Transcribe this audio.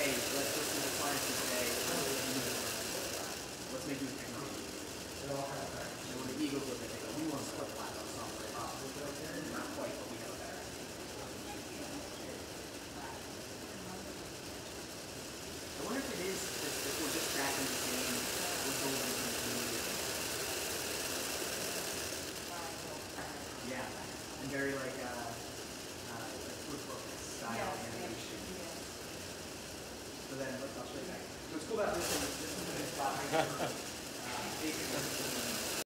hey, let's listen to the clients and say, let's make new technology. And when the egos look at it, they go, we want to split platform software. Not quite, but we have a better idea. I wonder if it is that we're just tracking the same results in the community. Yeah, and very like proof book style animation. So then, I'll show you that. So what's cool about this one is this one is basically